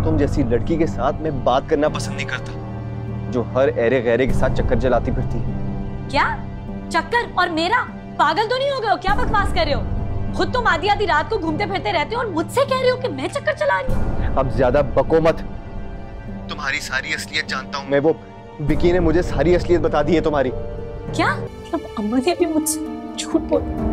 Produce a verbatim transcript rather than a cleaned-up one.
तुम जैसी लड़की के साथ मैं बात करना पसंद नहीं करता, जो हर एरे गैरे के साथ चक्कर चलाती फिरती है। क्या चक्कर? और मेरा? पागल तो नहीं हो गए हो? क्या बकवास कर रहे हो? खुद तुम आधी आधी रात को घूमते फिरते रहते हो और मुझसे कह रहे हो कि मैं चक्कर चला रही हूँ। अब ज्यादा बको मत, तुम्हारी सारी असलियत जानता हूँ मैं। वो विकी ने मुझे सारी असलियत बता दी है तुम्हारी। क्या? मतलब अम्मा ने भी मुझसे झूठ बोला?